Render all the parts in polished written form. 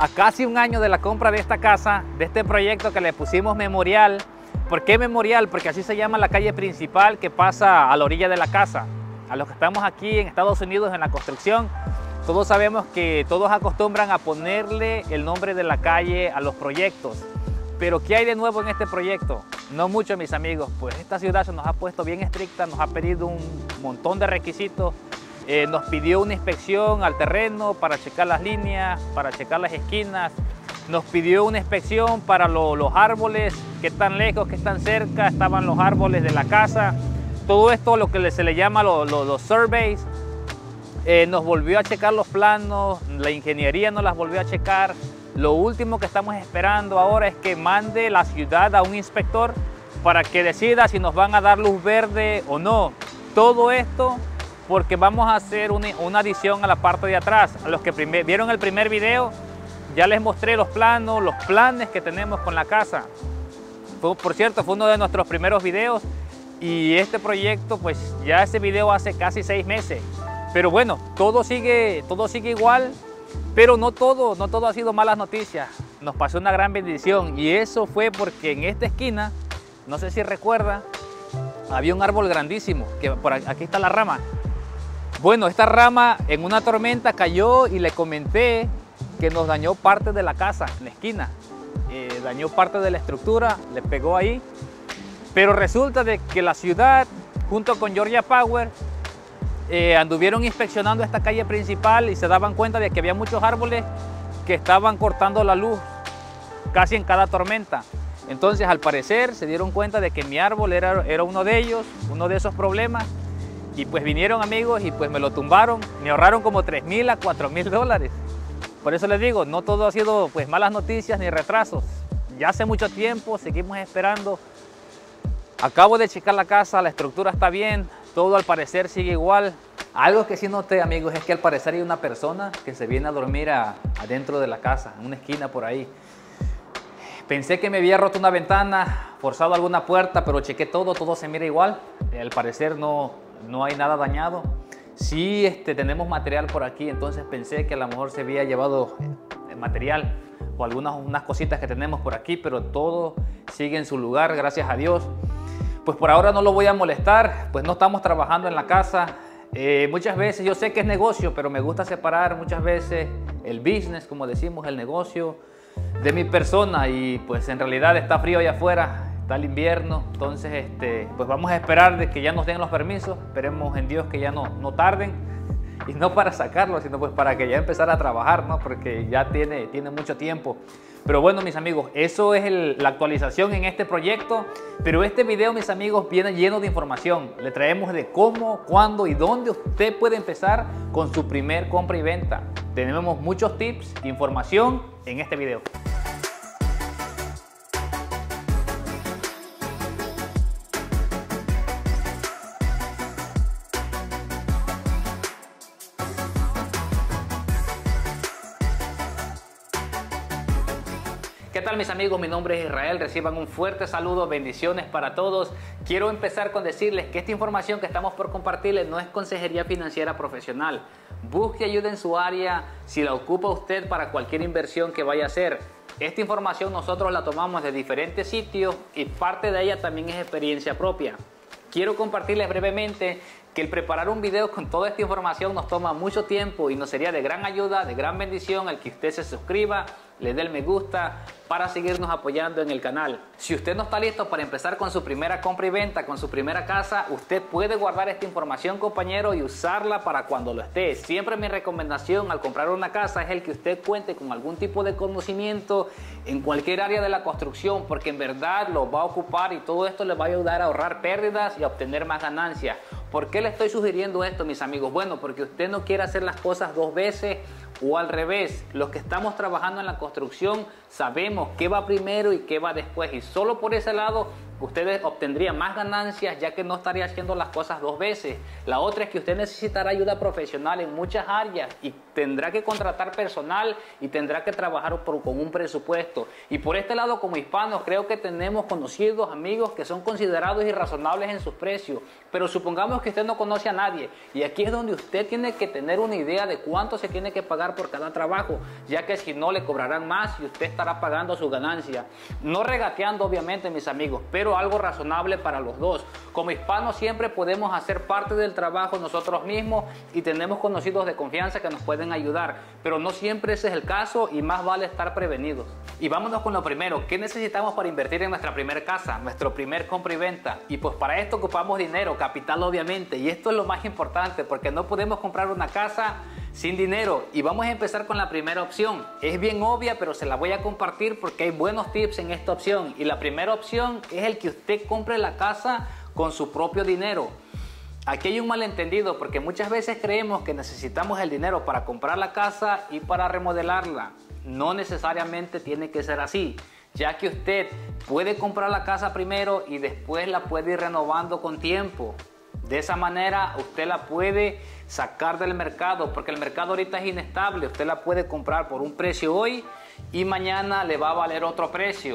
a casi un año de la compra de esta casa, de este proyecto que le pusimos Memorial. ¿Por qué Memorial? Porque así se llama la calle principal que pasa a la orilla de la casa. A los que estamos aquí en Estados Unidos en la construcción, todos sabemos que todos acostumbran a ponerle el nombre de la calle a los proyectos. Pero ¿qué hay de nuevo en este proyecto? No mucho, mis amigos, pues esta ciudad se nos ha puesto bien estricta, nos ha pedido un montón de requisitos, nos pidió una inspección al terreno para checar las líneas, para checar las esquinas, nos pidió una inspección para los árboles, qué tan lejos, qué tan cerca estaban los árboles de la casa, todo esto lo que se le llama los surveys, nos volvió a checar los planos, la ingeniería nos las volvió a checar. Lo último que estamos esperando ahora es que mande la ciudad a un inspector para que decida si nos van a dar luz verde o no. Todo esto porque vamos a hacer una adición a la parte de atrás. A los que vieron el primer video, ya les mostré los planos, los planes que tenemos con la casa. Por cierto, fue uno de nuestros primeros videos y este proyecto, pues ya ese video hace casi 6 meses. Pero bueno, todo sigue igual. Pero no todo ha sido malas noticias. Nos pasó una gran bendición y eso fue porque en esta esquina, no sé si recuerda, había un árbol grandísimo, que por aquí está la rama. Bueno, esta rama en una tormenta cayó y le comenté que nos dañó parte de la casa, en la esquina. Dañó parte de la estructura, le pegó ahí. Pero resulta de que la ciudad, junto con Georgia Power, anduvieron inspeccionando esta calle principal y se daban cuenta de que había muchos árboles que estaban cortando la luz casi en cada tormenta. Entonces, al parecer, se dieron cuenta de que mi árbol era uno de ellos, uno de esos problemas. Y pues vinieron amigos y pues me lo tumbaron. Me ahorraron como $3,000 a $4,000. Por eso les digo, no todo ha sido pues malas noticias ni retrasos. Ya hace mucho tiempo seguimos esperando. Acabo de checar la casa, la estructura está bien. Todo al parecer sigue igual. Algo que sí noté, amigos, es que al parecer hay una persona que se viene a dormir adentro de la casa, en una esquina por ahí. Pensé que me había roto una ventana, forzado alguna puerta, pero chequé todo se mira igual. Al parecer no hay nada dañado. Sí, tenemos material por aquí, entonces pensé que a lo mejor se había llevado material o unas cositas que tenemos por aquí, pero todo sigue en su lugar, gracias a Dios. Pues por ahora no lo voy a molestar, pues no estamos trabajando en la casa. Muchas veces, yo sé que es negocio, pero me gusta separar muchas veces el business, como decimos, el negocio, de mi persona. Y pues en realidad está frío allá afuera, está el invierno. Entonces, pues vamos a esperar de que ya nos den los permisos. Esperemos en Dios que ya no tarden. Y no para sacarlo, sino pues para que ya empezar a trabajar, ¿no? Porque ya tiene mucho tiempo. Pero bueno, mis amigos, eso es la actualización en este proyecto. Pero este video, mis amigos, viene lleno de información. Le traemos de cómo, cuándo y dónde usted puede empezar con su primer compra y venta. Tenemos muchos tips, información en este video. ¿Qué tal, mis amigos? Mi nombre es Israel. Reciban un fuerte saludo, bendiciones para todos. Quiero empezar con decirles que esta información que estamos por compartirles no es consejería financiera profesional. Busque ayuda en su área si la ocupa usted para cualquier inversión que vaya a hacer. Esta información nosotros la tomamos de diferentes sitios y parte de ella también es experiencia propia. Quiero compartirles brevemente que el preparar un video con toda esta información nos toma mucho tiempo y nos sería de gran ayuda, de gran bendición el que usted se suscriba, le dé el me gusta para seguirnos apoyando en el canal. Si usted no está listo para empezar con su primera compra y venta, con su primera casa, usted puede guardar esta información, compañero, y usarla para cuando lo esté. Siempre mi recomendación al comprar una casa es el que usted cuente con algún tipo de conocimiento en cualquier área de la construcción, porque en verdad lo va a ocupar y todo esto le va a ayudar a ahorrar pérdidas y a obtener más ganancias. ¿Por qué le estoy sugiriendo esto, mis amigos? Bueno, porque usted no quiere hacer las cosas dos veces o al revés. Los que estamos trabajando en la construcción sabemos qué va primero y qué va después, y solo por ese lado ustedes obtendrían más ganancias, ya que no estaría haciendo las cosas dos veces. La otra es que usted necesitará ayuda profesional en muchas áreas y tendrá que contratar personal y tendrá que trabajar con un presupuesto. Y por este lado, como hispanos, creo que tenemos conocidos amigos que son considerados irrazonables en sus precios, pero supongamos que usted no conoce a nadie, y aquí es donde usted tiene que tener una idea de cuánto se tiene que pagar pagar por cada trabajo, ya que si no le cobrarán más y usted estará pagando su ganancia. No regateando obviamente, mis amigos, pero algo razonable para los dos. Como hispanos siempre podemos hacer parte del trabajo nosotros mismos y tenemos conocidos de confianza que nos pueden ayudar, pero no siempre ese es el caso y más vale estar prevenidos. Y vámonos con lo primero, ¿qué necesitamos para invertir en nuestra primera casa, nuestro primer compra y venta? Y pues para esto ocupamos dinero, capital obviamente, y esto es lo más importante porque no podemos comprar una casa sin dinero. Y vamos a empezar con la primera opción. Es bien obvia, pero se la voy a compartir porque hay buenos tips en esta opción. Y la primera opción es el que usted compre la casa con su propio dinero. Aquí hay un malentendido porque muchas veces creemos que necesitamos el dinero para comprar la casa y para remodelarla. No necesariamente tiene que ser así, ya que usted puede comprar la casa primero y después la puede ir renovando con tiempo. De esa manera usted la puede sacar del mercado, porque el mercado ahorita es inestable. Usted la puede comprar por un precio hoy y mañana le va a valer otro precio.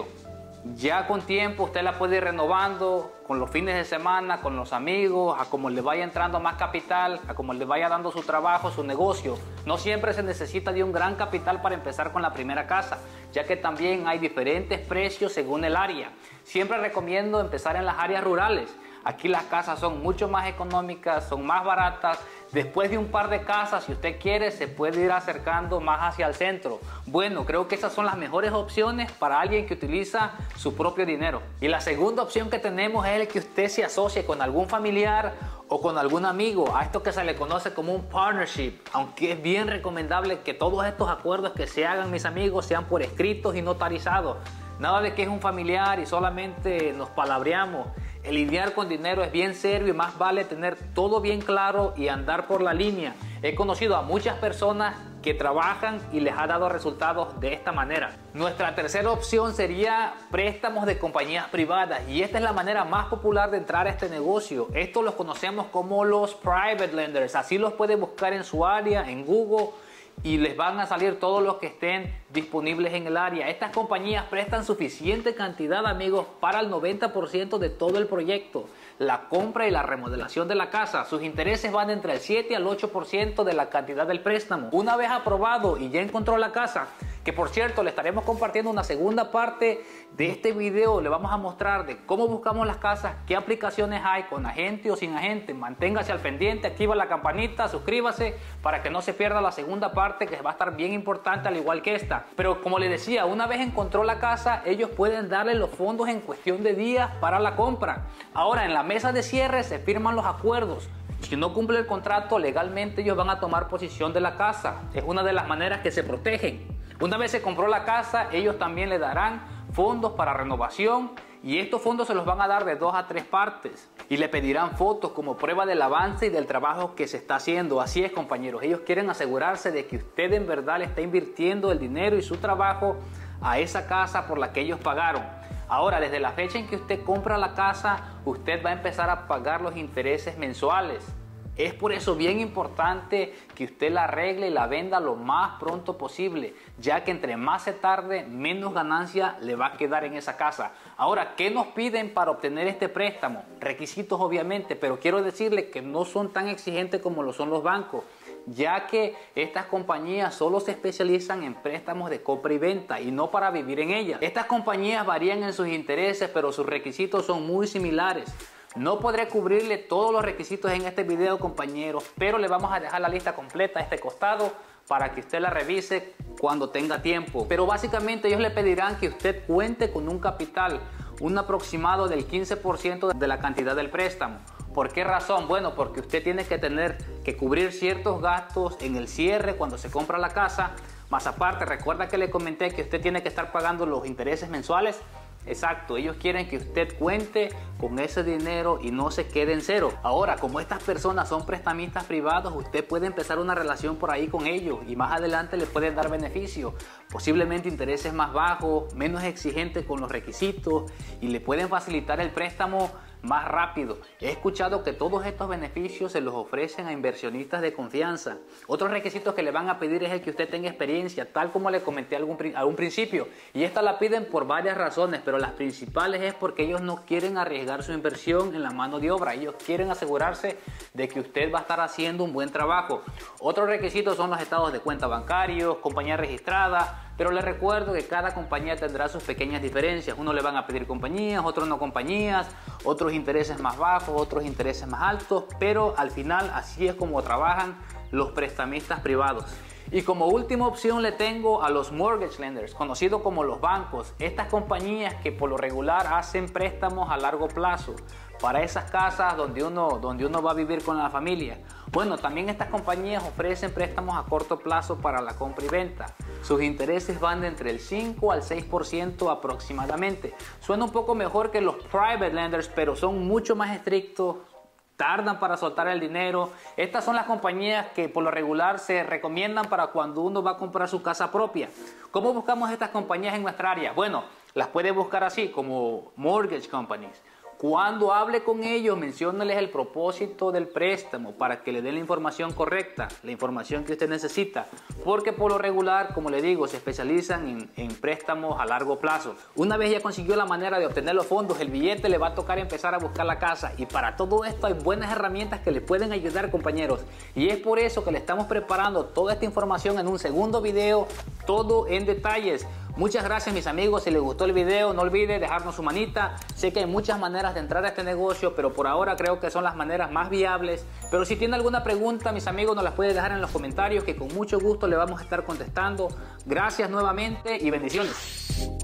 Ya con tiempo usted la puede ir renovando con los fines de semana, con los amigos, a como le vaya entrando más capital, a como le vaya dando su trabajo, su negocio. No siempre se necesita de un gran capital para empezar con la primera casa, ya que también hay diferentes precios según el área. Siempre recomiendo empezar en las áreas rurales. Aquí las casas son mucho más económicas, son más baratas. Después de un par de casas, si usted quiere, se puede ir acercando más hacia el centro. Bueno, creo que esas son las mejores opciones para alguien que utiliza su propio dinero. Y la segunda opción que tenemos es el que usted se asocie con algún familiar o con algún amigo, a esto que se le conoce como un partnership. Aunque es bien recomendable que todos estos acuerdos que se hagan, mis amigos, sean por escritos y notarizados. Nada de que es un familiar y solamente nos palabreamos. El lidiar con dinero es bien serio y más vale tener todo bien claro y andar por la línea. He conocido a muchas personas que trabajan y les ha dado resultados de esta manera. Nuestra tercera opción sería préstamos de compañías privadas, y esta es la manera más popular de entrar a este negocio. Estos los conocemos como los private lenders, así los puede buscar en su área, en Google, y les van a salir todos los que estén disponibles en el área. Estas compañías prestan suficiente cantidad, amigos, para el 90% de todo el proyecto, la compra y la remodelación de la casa. Sus intereses van entre el 7 al 8% de la cantidad del préstamo. Una vez aprobado y ya encontró la casa, que por cierto le estaremos compartiendo una segunda parte de este video, le vamos a mostrar de cómo buscamos las casas, qué aplicaciones hay con agente o sin agente. Manténgase al pendiente, activa la campanita, suscríbase para que no se pierda la segunda parte, que va a estar bien importante al igual que esta. Pero como les decía, una vez encontró la casa, ellos pueden darle los fondos en cuestión de días para la compra. Ahora en la mesa de cierre se firman los acuerdos. Si no cumple el contrato, legalmente ellos van a tomar posesión de la casa. Es una de las maneras que se protegen. Una vez se compró la casa, ellos también le darán fondos para renovación, y estos fondos se los van a dar de 2 a 3 partes y le pedirán fotos como prueba del avance y del trabajo que se está haciendo. Así es, compañeros, ellos quieren asegurarse de que usted en verdad le está invirtiendo el dinero y su trabajo a esa casa por la que ellos pagaron. Ahora, desde la fecha en que usted compra la casa, usted va a empezar a pagar los intereses mensuales. Es por eso bien importante que usted la arregle y la venda lo más pronto posible, ya que entre más se tarde, menos ganancia le va a quedar en esa casa. Ahora, ¿qué nos piden para obtener este préstamo? Requisitos obviamente, pero quiero decirle que no son tan exigentes como lo son los bancos, ya que estas compañías solo se especializan en préstamos de compra y venta y no para vivir en ellas. Estas compañías varían en sus intereses, pero sus requisitos son muy similares. No podré cubrirle todos los requisitos en este video, compañeros, pero le vamos a dejar la lista completa a este costado para que usted la revise cuando tenga tiempo. Pero básicamente ellos le pedirán que usted cuente con un capital, un aproximado del 15% de la cantidad del préstamo. ¿Por qué razón? Bueno, porque usted tiene que tener que cubrir ciertos gastos en el cierre cuando se compra la casa. Más aparte, recuerda que le comenté que usted tiene que estar pagando los intereses mensuales. Exacto, ellos quieren que usted cuente con ese dinero y no se quede en cero. Ahora, como estas personas son prestamistas privados, usted puede empezar una relación por ahí con ellos y más adelante le pueden dar beneficios, posiblemente intereses más bajos, menos exigentes con los requisitos, y le pueden facilitar el préstamo más rápido. He escuchado que todos estos beneficios se los ofrecen a inversionistas de confianza. Otros requisitos que le van a pedir es el que usted tenga experiencia, tal como le comenté a un principio. Y esta la piden por varias razones, pero las principales es porque ellos no quieren arriesgar su inversión en la mano de obra. Ellos quieren asegurarse de que usted va a estar haciendo un buen trabajo. Otros requisitos son los estados de cuenta bancarios, compañía registrada. Pero les recuerdo que cada compañía tendrá sus pequeñas diferencias. Uno le van a pedir compañías, otros no compañías, otros intereses más bajos, otros intereses más altos. Pero al final así es como trabajan los prestamistas privados. Y como última opción le tengo a los mortgage lenders, conocidos como los bancos. Estas compañías que por lo regular hacen préstamos a largo plazo para esas casas donde uno va a vivir con la familia. Bueno, también estas compañías ofrecen préstamos a corto plazo para la compra y venta. Sus intereses van de entre el 5 al 6% aproximadamente. Suena un poco mejor que los private lenders, pero son mucho más estrictos. Tardan para soltar el dinero. Estas son las compañías que por lo regular se recomiendan para cuando uno va a comprar su casa propia. ¿Cómo buscamos estas compañías en nuestra área? Bueno, las puede buscar así como mortgage companies. Cuando hable con ellos, menciónales el propósito del préstamo para que le den la información correcta, la información que usted necesita. Porque por lo regular, como le digo, se especializan en préstamos a largo plazo. Una vez ya consiguió la manera de obtener los fondos, el billete, le va a tocar empezar a buscar la casa. Y para todo esto hay buenas herramientas que le pueden ayudar, compañeros. Y es por eso que le estamos preparando toda esta información en un segundo video, todo en detalles. Muchas gracias, mis amigos. Si les gustó el video, no olvide dejarnos su manita. Sé que hay muchas maneras de entrar a este negocio, pero por ahora creo que son las maneras más viables. Pero si tiene alguna pregunta, mis amigos, nos las puede dejar en los comentarios, que con mucho gusto le vamos a estar contestando. Gracias nuevamente y bendiciones.